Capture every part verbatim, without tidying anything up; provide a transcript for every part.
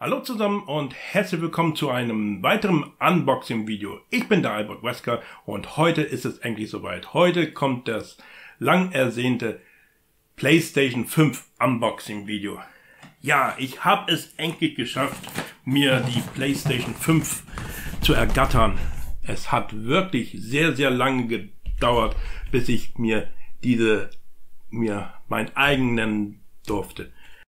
Hallo zusammen und herzlich willkommen zu einem weiteren Unboxing-Video. Ich bin der Albert Wesker und heute ist es endlich soweit. Heute kommt das lang ersehnte PlayStation fünf Unboxing-Video. Ja, ich habe es endlich geschafft, mir die PlayStation fünf zu ergattern. Es hat wirklich sehr, sehr lange gedauert, bis ich mir diese, mir mein eigen nennen durfte.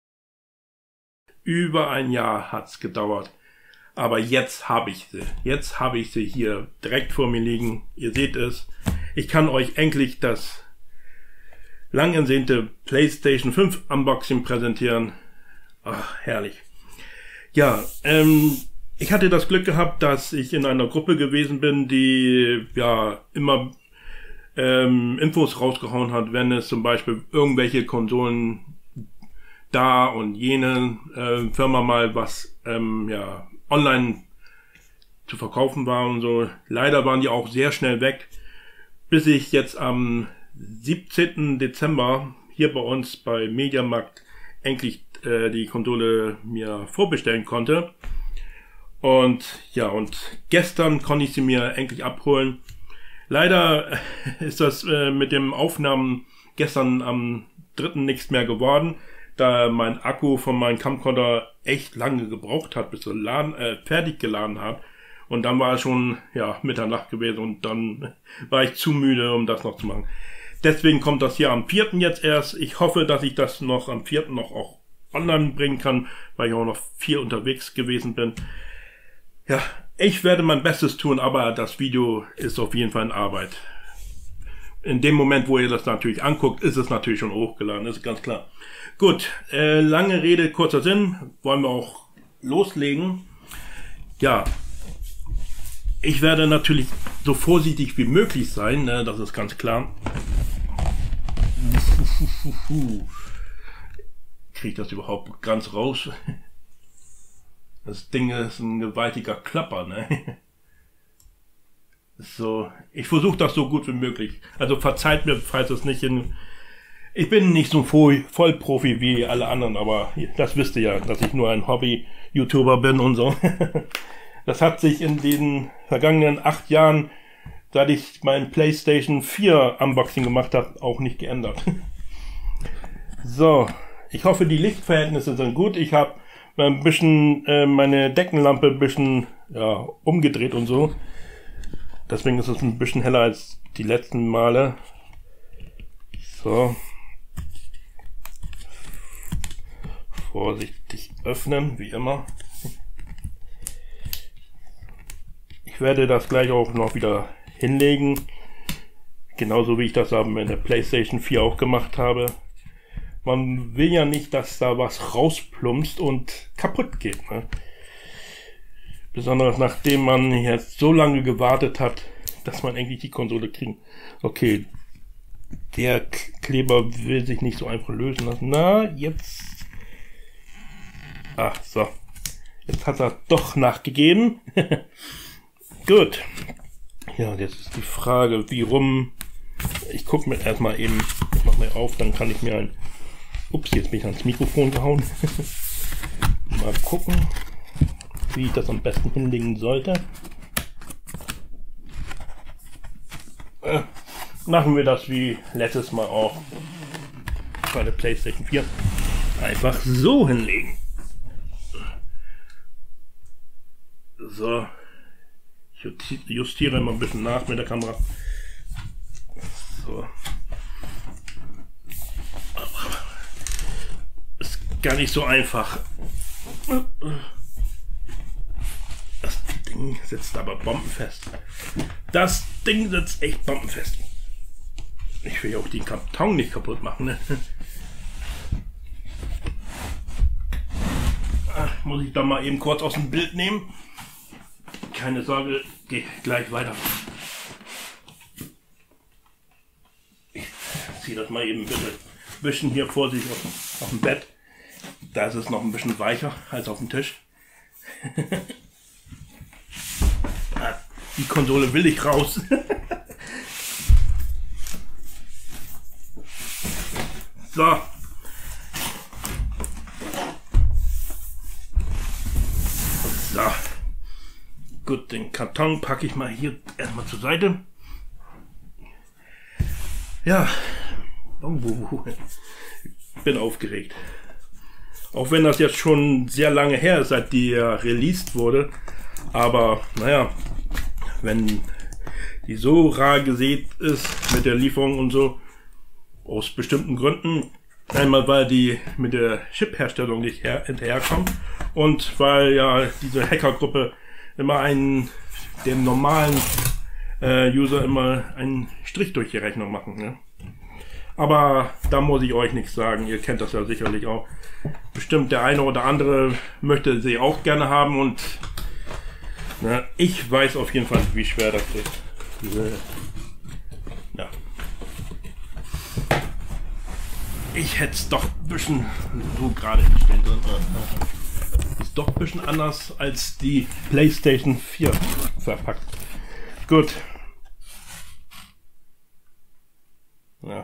Über ein Jahr hat's gedauert, aber jetzt habe ich sie. Jetzt habe ich sie hier direkt vor mir liegen. Ihr seht es. Ich kann euch endlich das lang ersehnte PlayStation fünf Unboxing präsentieren. Ach, herrlich. Ja, ähm, ich hatte das Glück gehabt, dass ich in einer Gruppe gewesen bin, die ja immer ähm, Infos rausgehauen hat, wenn es zum Beispiel irgendwelche Konsolen da und jene äh, Firma mal was ähm, ja online zu verkaufen war und so. Leider waren die auch sehr schnell weg, bis ich jetzt am siebzehnten Dezember hier bei uns bei Mediamarkt endlich äh, die Konsole mir vorbestellen konnte. Und ja, und gestern konnte ich sie mir endlich abholen. Leider ist das äh, mit dem Aufnahmen gestern am dritten nichts mehr geworden, da mein Akku von meinem Camcorder echt lange gebraucht hat, bis er laden, äh, fertig geladen hat. Und dann war es schon ja Mitternacht gewesen und dann war ich zu müde, um das noch zu machen. Deswegen kommt das hier am vierten jetzt erst. Ich hoffe, dass ich das noch am vierten noch auch online bringen kann, weil ich auch noch viel unterwegs gewesen bin. Ja, ich werde mein Bestes tun, aber das Video ist auf jeden Fall in Arbeit. In dem Moment, wo ihr das natürlich anguckt, ist es natürlich schon hochgeladen, ist ganz klar. Gut, äh, lange Rede, kurzer Sinn, wollen wir auch loslegen. Ja, ich werde natürlich so vorsichtig wie möglich sein, ne, das ist ganz klar. Kriege ich das überhaupt ganz raus? Das Ding ist ein gewaltiger Klapper, ne? So, ich versuche das so gut wie möglich. Also verzeiht mir, falls es nicht in... Ich bin nicht so voll, Vollprofi wie alle anderen, aber das wisst ihr ja, dass ich nur ein Hobby-YouTuber bin und so. Das hat sich in den vergangenen acht Jahren, seit ich mein PlayStation vier Unboxing gemacht habe, auch nicht geändert. So, ich hoffe, die Lichtverhältnisse sind gut. Ich habe ein bisschen äh, meine Deckenlampe ein bisschen ja, umgedreht und so. Deswegen ist es ein bisschen heller als die letzten Male. So. Vorsichtig öffnen, wie immer. Ich werde das gleich auch noch wieder hinlegen. Genauso wie ich das mit der PlayStation vier auch gemacht habe. Man will ja nicht, dass da was rausplumpst und kaputt geht, ne? Besonders nachdem man jetzt so lange gewartet hat, dass man endlich die Konsole kriegen. Okay, der Kleber will sich nicht so einfach lösen lassen. Na, jetzt... Ach, so. Jetzt hat er doch nachgegeben. Gut. Ja, jetzt ist die Frage, wie rum... Ich gucke mir erstmal eben... Ich mach mal auf, dann kann ich mir ein... Ups, jetzt bin ich ans Mikrofon gehauen. Mal gucken, wie ich das am besten hinlegen sollte. Äh, machen wir das wie letztes Mal auch bei der PlayStation vier. Einfach so hinlegen. So. Ich justiere immer ein bisschen nach mit der Kamera. So. Ist gar nicht so einfach. Das Ding sitzt aber bombenfest. Das Ding sitzt echt bombenfest. Ich will ja auch den Karton nicht kaputt machen, ne? Ach, muss ich da mal eben kurz aus dem Bild nehmen. Keine Sorge, geht gleich weiter. Ich ziehe das mal eben bitte ein bisschen hier vor sich auf, auf dem Bett. Da ist es noch ein bisschen weicher als auf dem Tisch. Ah, die Konsole will ich raus. So. So. Gut, den Karton packe ich mal hier erstmal zur Seite. Ja. Oh, ich bin aufgeregt. Auch wenn das jetzt schon sehr lange her ist, seit die ja released wurde. Aber, naja, wenn die so rar gesät ist mit der Lieferung und so, aus bestimmten Gründen. Einmal, weil die mit der Chip-Herstellung nicht hinterherkommt und weil ja diese Hackergruppe immer einen, dem normalen äh, User immer einen Strich durch die Rechnung machen. Ne? Aber da muss ich euch nichts sagen, ihr kennt das ja sicherlich auch. Bestimmt der eine oder andere möchte sie auch gerne haben und na, ich weiß auf jeden Fall, wie schwer das ist. Diese, ja. Ich hätte es doch ein bisschen so gerade hinstellen sollen. Ist doch ein bisschen anders als die PlayStation vier verpackt. Gut. Ja.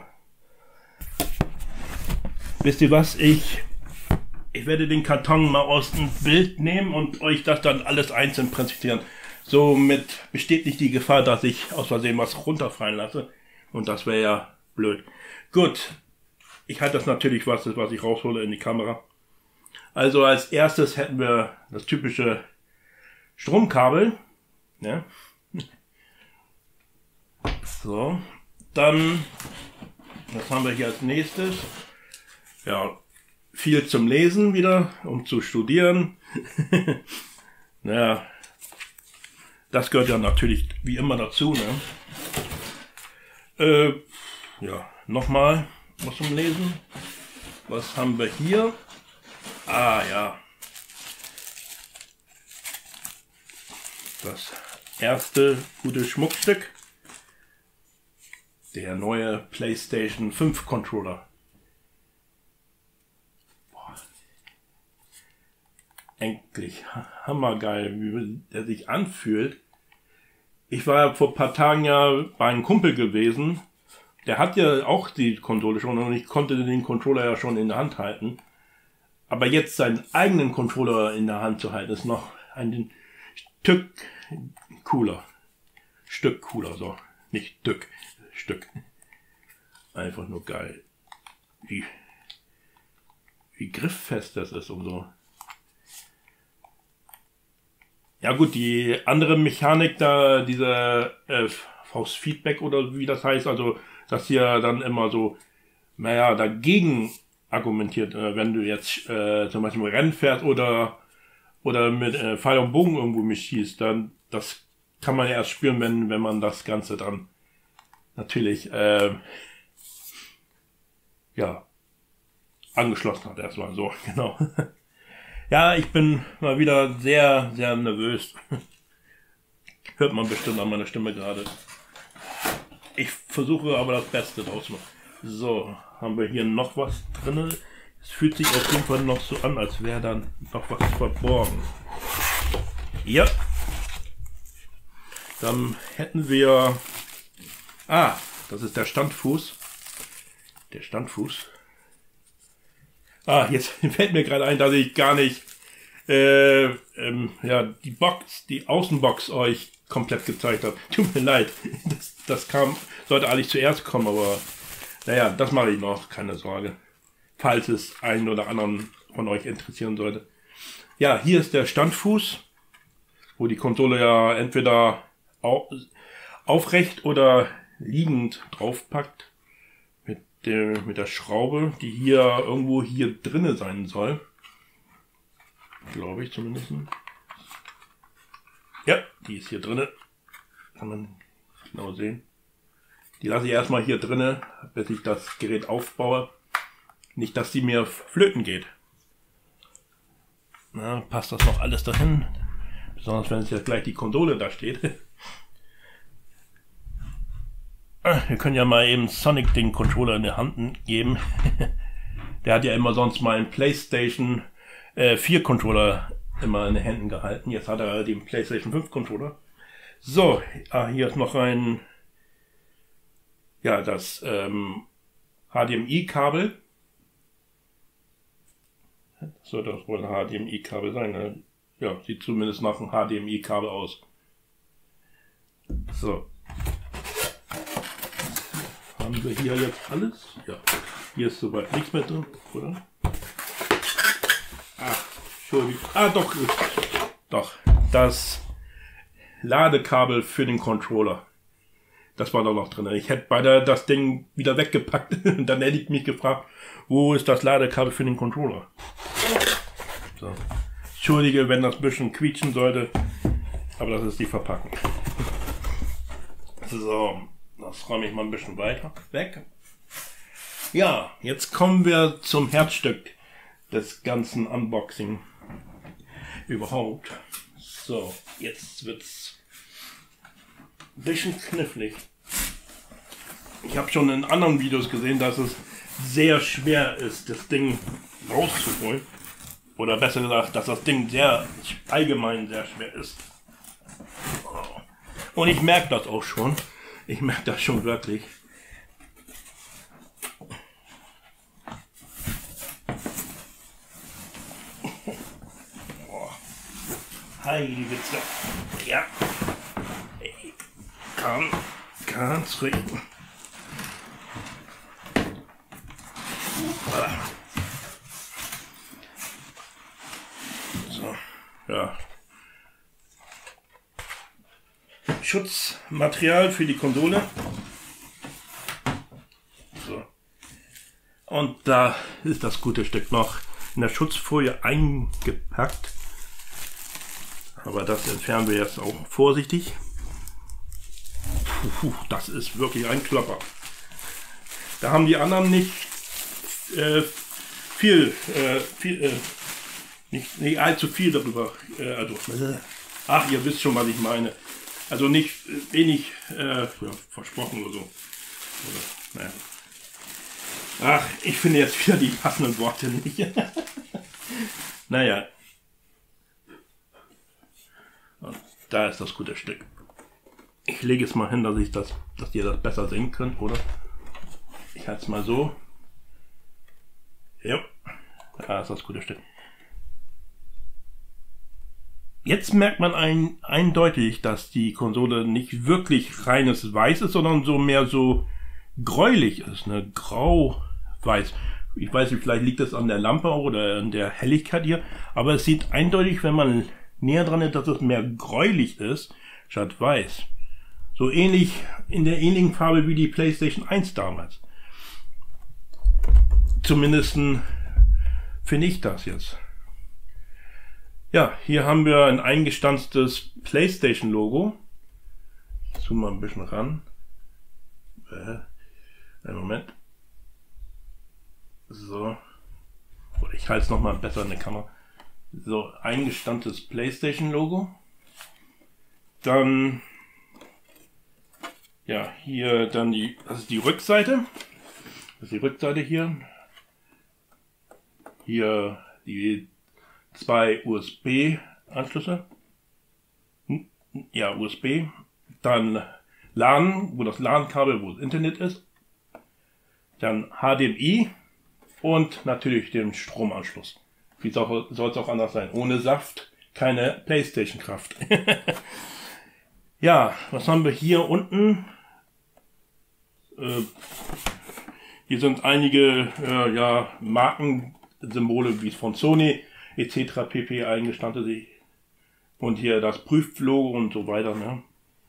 Wisst ihr was? Ich, ich werde den Karton mal aus dem Bild nehmen und euch das dann alles einzeln präsentieren. Somit besteht nicht die Gefahr, dass ich aus Versehen was runterfallen lasse. Und das wäre ja blöd. Gut. Ich halte das natürlich, was, was ich raushole, in die Kamera. Also als erstes hätten wir das typische Stromkabel. Ja. So. Dann, was haben wir hier als nächstes? Ja, viel zum Lesen wieder, um zu studieren. Naja, das gehört ja natürlich wie immer dazu. Ne? Äh, ja, nochmal was zum Lesen. Was haben wir hier? Ah ja. Das erste gute Schmuckstück. Der neue PlayStation fünf Controller. Boah. Endlich. Hammergeil, wie er sich anfühlt. Ich war vor ein paar Tagen ja bei einem Kumpel gewesen. Der hat ja auch die Konsole schon und ich konnte den Controller ja schon in der Hand halten. Aber jetzt seinen eigenen Controller in der Hand zu halten, ist noch ein Stück cooler. Stück cooler, so. Nicht Stück, Stück. Einfach nur geil. Wie, wie grifffest das ist und so. Ja gut, die andere Mechanik da, diese äh, Force Feedback oder wie das heißt, also dass hier dann immer so, naja, dagegen argumentiert, äh, wenn du jetzt äh, zum Beispiel Rennen fährst oder oder mit äh, Pfeil und Bogen irgendwo mich schießt, dann das kann man ja erst spüren, wenn wenn man das Ganze dann natürlich äh, ja angeschlossen hat erstmal so, genau. Ja, ich bin mal wieder sehr, sehr nervös. Hört man bestimmt an meiner Stimme gerade. Ich versuche aber das Beste draus machen. So, haben wir hier noch was drin. Es fühlt sich auf jeden Fall noch so an, als wäre dann noch was verborgen. Ja. Dann hätten wir... Ah, das ist der Standfuß. Der Standfuß. Ah, jetzt fällt mir gerade ein, dass ich gar nicht äh, ähm, ja, die Box, die Außenbox euch komplett gezeigt habe. Tut mir leid. Das, das kam, sollte eigentlich zuerst kommen, aber naja, das mache ich noch, keine Sorge. Falls es einen oder anderen von euch interessieren sollte. Ja, hier ist der Standfuß, wo die Konsole ja entweder au aufrecht oder liegend draufpackt. Mit der, mit der Schraube, die hier irgendwo hier drinne sein soll. Glaube ich zumindest. Ja, die ist hier drinne. Kann man genau sehen. Die lasse ich erstmal hier drinne, bis ich das Gerät aufbaue. Nicht, dass die mir flöten geht. Na, passt das noch alles dahin? Besonders wenn es jetzt gleich die Konsole da steht. Wir können ja mal eben Sonic den Controller in die Hand geben. Der hat ja immer sonst mal einen PlayStation äh, vier Controller immer in den Händen gehalten. Jetzt hat er den PlayStation fünf Controller. So, ah, hier ist noch ein, ja, das ähm, H D M I-Kabel. Das sollte das wohl ein H D M I-Kabel sein. Ne? ja, sieht zumindest nach einem H D M I-Kabel aus. So. Haben wir hier jetzt alles? Ja. Hier ist soweit nichts mehr drin, oder? Ach, Entschuldigung. Ah, doch. Doch. Das Ladekabel für den Controller. Das war da noch drin. Ich hätte beide das Ding wieder weggepackt. Und dann hätte ich mich gefragt, wo ist das Ladekabel für den Controller? So. Entschuldige, wenn das ein bisschen quietschen sollte. Aber das ist die Verpackung. So, das räume ich mal ein bisschen weiter weg. Ja, jetzt kommen wir zum Herzstück des ganzen Unboxing überhaupt. So, jetzt wird's ein bisschen knifflig. Ich habe schon in anderen Videos gesehen, dass es sehr schwer ist, das Ding rauszuholen. Oder besser gesagt, dass das Ding sehr allgemein sehr schwer ist. Und ich merke das auch schon. Ich merke das schon wirklich. Oh. Heilige Witze. Ja. Ich kann ganz ruhig. So. Ja. Schutzmaterial für die Konsole. So. Und da ist das gute Stück noch in der Schutzfolie eingepackt. Aber das entfernen wir jetzt auch vorsichtig. Puh, das ist wirklich ein Klopper. Da haben die anderen nicht äh, viel, äh, viel äh, nicht, nicht allzu viel darüber. Äh, also, ach, ihr wisst schon, was ich meine. Also nicht wenig äh, ja, versprochen oder so. Oder, naja. Ach, ich finde jetzt wieder die passenden Worte nicht. Naja. Und da ist das gute Stück. Ich lege es mal hin, dass ich das, dass ihr das besser sehen könnt, oder? Ich halte es mal so. Ja, da ist das gute Stück. Jetzt merkt man ein, eindeutig, dass die Konsole nicht wirklich reines Weiß ist, sondern so mehr so gräulich ist, ne? Grau-Weiß. Ich weiß nicht, vielleicht liegt das an der Lampe oder an der Helligkeit hier, aber es sieht eindeutig, wenn man näher dran ist, dass es mehr gräulich ist, statt weiß. So ähnlich, in der ähnlichen Farbe wie die PlayStation eins damals. Zumindest finde ich das jetzt. Ja, hier haben wir ein eingestanztes PlayStation-Logo. Ich zoome mal ein bisschen ran. Äh, einen Moment. So. Oder ich halte es nochmal besser in der Kamera. So, eingestanztes PlayStation-Logo. Dann, ja, hier dann die, das ist die Rückseite. Das ist die Rückseite hier. Hier die zwei U S B-Anschlüsse. Ja, U S B. Dann LAN, wo das LAN-Kabel, wo das Internet ist. Dann H D M I und natürlich den Stromanschluss. Wie soll es auch anders sein? Ohne Saft keine PlayStation-Kraft. Ja, was haben wir hier unten? Äh, hier sind einige äh, ja, Markensymbole wie von Sony et cetera pp. Eingestandet. Und hier das Prüflogo und so weiter. Ne?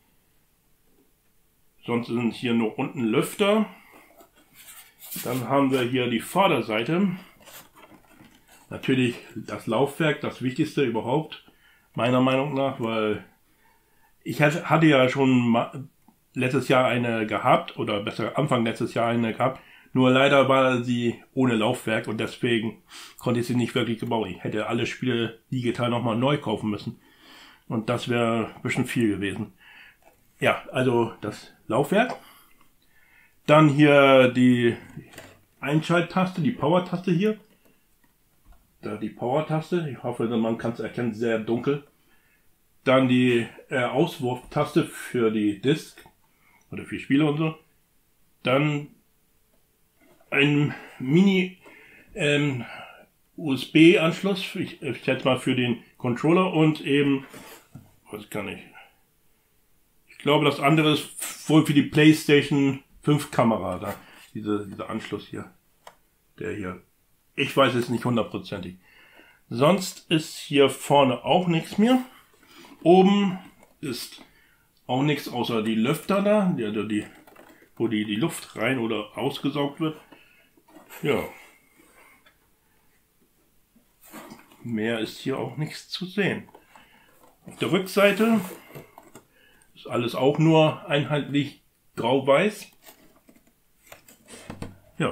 Sonst sind hier nur unten Lüfter. Dann haben wir hier die Vorderseite. Natürlich das Laufwerk, das Wichtigste überhaupt, meiner Meinung nach, weil ich hatte ja schon letztes Jahr eine gehabt, oder besser Anfang letztes Jahr eine gehabt, nur leider war sie ohne Laufwerk und deswegen konnte ich sie nicht wirklich gebaut. Ich hätte alle Spiele digital nochmal neu kaufen müssen und das wäre ein bisschen viel gewesen. Ja, also das Laufwerk. Dann hier die Einschalttaste, die Power-Taste hier. Da die Power-Taste, ich hoffe, man kann es erkennen, sehr dunkel. Dann die äh, Auswurftaste für die Disk oder für Spiele und so. Dann ein Mini ähm, U S B-Anschluss, ich, ich schätze mal für den Controller und eben, was kann ich, ich glaube das andere ist wohl für die PlayStation fünf Kamera, da, diese, dieser Anschluss hier, der hier, ich weiß es nicht hundertprozentig. Sonst ist hier vorne auch nichts mehr. Oben ist auch nichts außer die Lüfter da, die, die, wo die, die Luft rein oder ausgesaugt wird. Ja. Mehr ist hier auch nichts zu sehen. Auf der Rückseite ist alles auch nur einheitlich grau-weiß. Ja.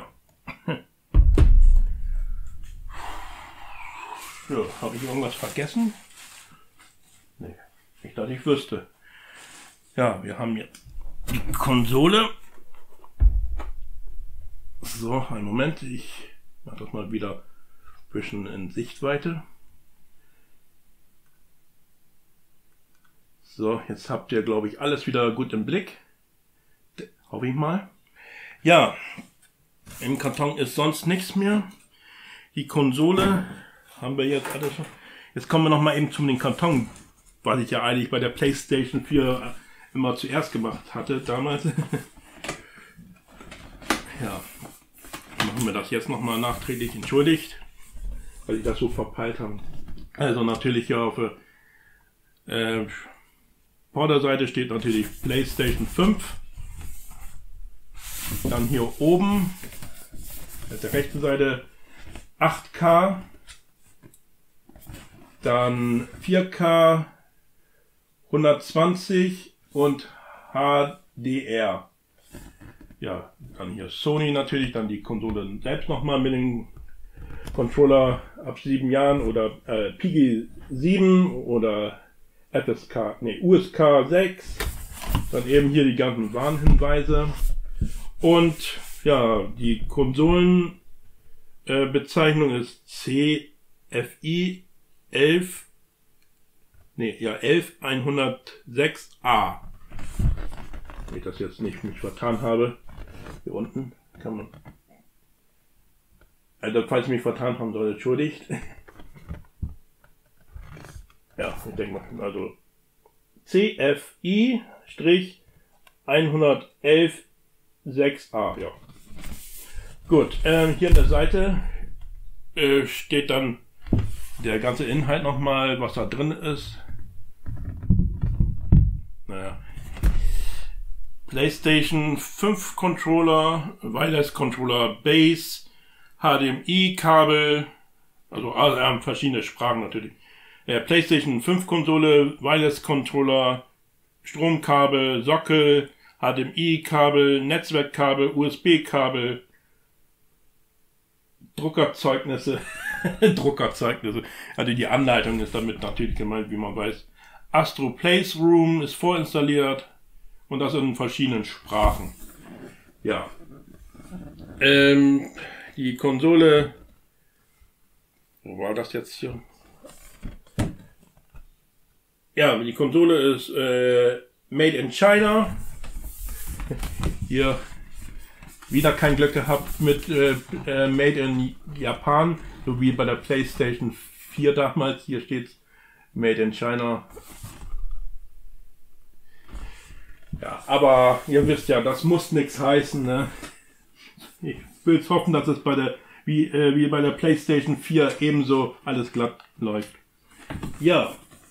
Ja, habe ich irgendwas vergessen? Nee, nicht, dass ich wüsste. Ja, wir haben hier die Konsole. So, einen Moment, ich mache das mal wieder ein bisschen in Sichtweite. So, jetzt habt ihr, glaube ich, alles wieder gut im Blick. Hoffe ich mal. Ja, im Karton ist sonst nichts mehr. Die Konsole haben wir jetzt alles. Jetzt kommen wir noch mal eben zum den Karton, was ich ja eigentlich bei der PlayStation vier immer zuerst gemacht hatte damals. Ja, machen wir das jetzt noch mal nachträglich entschuldigt, weil ich das so verpeilt habe. Also natürlich hier auf der äh, Vorderseite steht natürlich PlayStation fünf. Dann hier oben auf der rechten Seite acht K. Dann vier K, hundertzwanzig und H D R. Ja, dann hier Sony natürlich, dann die Konsole selbst nochmal mit dem Controller ab sieben Jahren oder äh, P G sieben oder F S K, nee, U S K sechs. Dann eben hier die ganzen Warnhinweise. Und ja, die Konsolenbezeichnung äh, ist C F I elf, nee, ja, elf hundertsechs A. Wenn ich das jetzt nicht mich vertan habe, hier unten kann man, also falls ich mich vertan haben soll, entschuldigt. Ja, ich denke mal, also C F I hundertelf sechs A, ja. Gut, äh, hier an der Seite äh, steht dann der ganze Inhalt nochmal, was da drin ist. Naja. PlayStation fünf Controller, Wireless Controller Base, H D M I-Kabel, also äh, verschiedene Sprachen natürlich. Äh, PlayStation fünf Konsole, Wireless Controller, Stromkabel, Sockel, H D M I-Kabel, Netzwerkkabel, U S B-Kabel, Druckerzeugnisse, Druckerzeugnisse, also die Anleitung ist damit natürlich gemeint, wie man weiß. Astro Playroom ist vorinstalliert und das in verschiedenen Sprachen. Ja, ähm, die Konsole, wo war das jetzt hier? Ja, die Konsole ist äh, Made in China. Hier wieder kein Glück gehabt mit äh, äh, Made in Japan, so wie bei der PlayStation vier damals. Hier steht Made in China. Ja, aber ihr wisst ja, das muss nichts heißen, ne? Ich will jetzt hoffen, dass es bei der wie, äh, wie bei der PlayStation vier ebenso alles glatt läuft. Ja.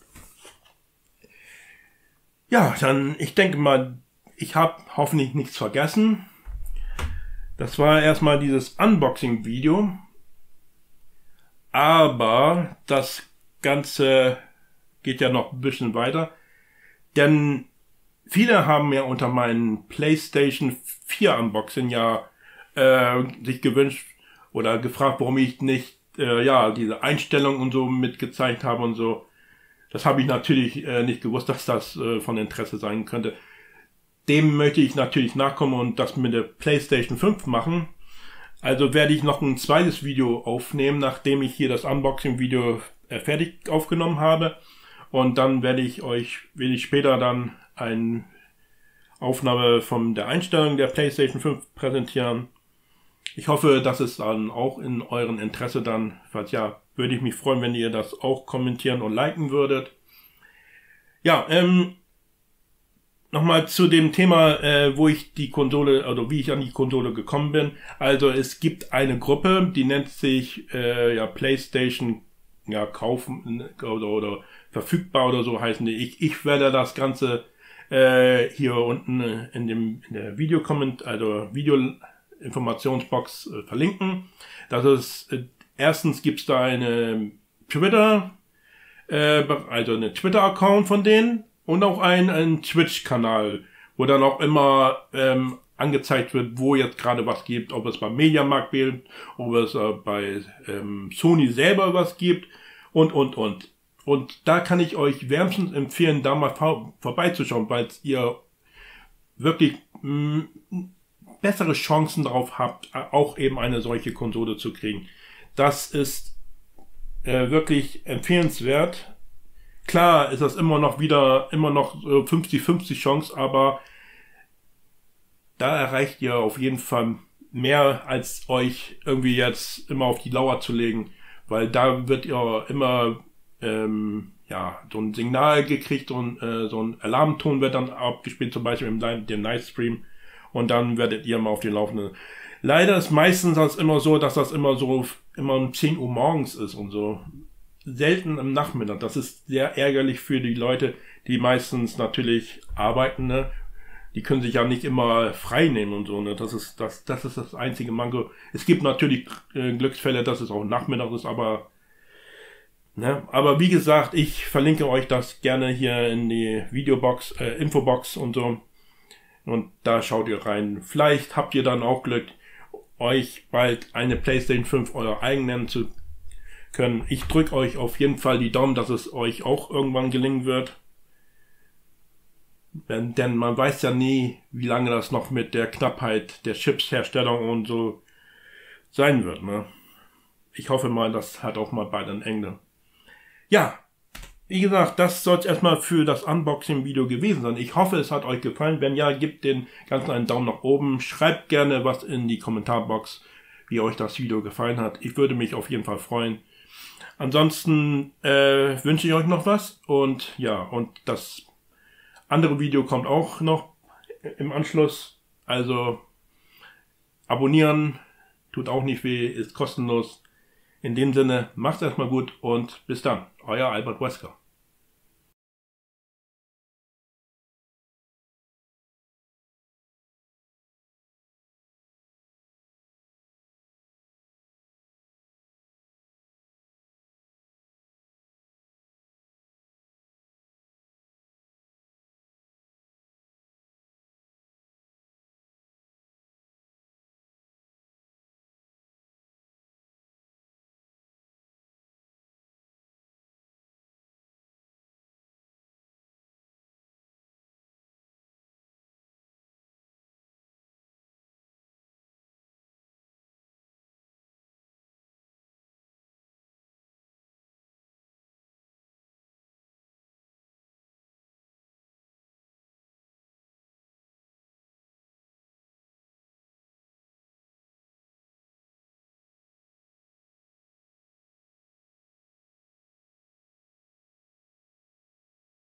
Ja, dann, ich denke mal, ich habe hoffentlich nichts vergessen. Das war erstmal dieses Unboxing-Video. Aber das Ganze geht ja noch ein bisschen weiter. Denn viele haben ja unter meinen PlayStation vier Unboxing ja äh, sich gewünscht oder gefragt, warum ich nicht äh, ja diese Einstellungen und so mitgezeigt habe und so. Das habe ich natürlich äh, nicht gewusst, dass das äh, von Interesse sein könnte. Dem möchte ich natürlich nachkommen und das mit der PlayStation fünf machen. Also werde ich noch ein zweites Video aufnehmen, nachdem ich hier das Unboxing-Video äh, fertig aufgenommen habe. Und dann werde ich euch, will ich später dann eine Aufnahme von der Einstellung der PlayStation fünf präsentieren. Ich hoffe, das ist dann auch in eurem Interesse dann. Falls ja, würde ich mich freuen, wenn ihr das auch kommentieren und liken würdet. Ja, ähm, nochmal zu dem Thema, äh, wo ich die Konsole, oder wie ich an die Konsole gekommen bin. Also es gibt eine Gruppe, die nennt sich äh, ja PlayStation ja kaufen oder, oder verfügbar oder so heißen die. Ich, ich werde das Ganze äh, hier unten in dem in der Videokomment, also Video-Informationsbox äh, verlinken. Das ist äh, erstens gibt's da eine Twitter, äh, also eine Twitter-Account von denen. Und auch ein, ein Twitch-Kanal, wo dann auch immer ähm, angezeigt wird, wo jetzt gerade was gibt, ob es beim Mediamarkt gibt, ob es äh, bei ähm, Sony selber was gibt und, und, und. Und da kann ich euch wärmstens empfehlen, da mal vor, vorbeizuschauen, weil ihr wirklich mh, bessere Chancen darauf habt, auch eben eine solche Konsole zu kriegen. Das ist äh, wirklich empfehlenswert. Klar ist das immer noch wieder, immer noch fünfzig fünfzig Chance, aber da erreicht ihr auf jeden Fall mehr, als euch irgendwie jetzt immer auf die Lauer zu legen, weil da wird ihr immer, ähm, ja, so ein Signal gekriegt und äh, so ein Alarmton wird dann abgespielt, zum Beispiel im dem Nightstream, und dann werdet ihr mal auf die Laufende. Leider ist meistens das immer so, dass das immer so, immer um zehn Uhr morgens ist und so. Selten am Nachmittag. Das ist sehr ärgerlich für die Leute, die meistens natürlich arbeiten, ne? Die können sich ja nicht immer frei nehmen und so, ne? Das ist das, das ist das einzige Manko. Es gibt natürlich äh, Glücksfälle, dass es auch Nachmittag ist, aber ne? Aber wie gesagt, ich verlinke euch das gerne hier in die Videobox, äh, Infobox und so. Und da schaut ihr rein. Vielleicht habt ihr dann auch Glück, euch bald eine PlayStation fünf euer eigen nennen zu können. Ich drücke euch auf jeden Fall die Daumen, dass es euch auch irgendwann gelingen wird. Denn, denn man weiß ja nie, wie lange das noch mit der Knappheit der Chipsherstellung und so sein wird, ne? Ich hoffe mal, das hat auch mal bald ein Ende. Ja, wie gesagt, das soll es erstmal für das Unboxing-Video gewesen sein. Ich hoffe, es hat euch gefallen. Wenn ja, gebt den Ganzen einen Daumen nach oben. Schreibt gerne was in die Kommentarbox, wie euch das Video gefallen hat. Ich würde mich auf jeden Fall freuen. Ansonsten äh, wünsche ich euch noch was, und ja, und das andere Video kommt auch noch im Anschluss, also abonnieren tut auch nicht weh, ist kostenlos. In dem Sinne, macht's erstmal gut und bis dann, euer Albert Wesker.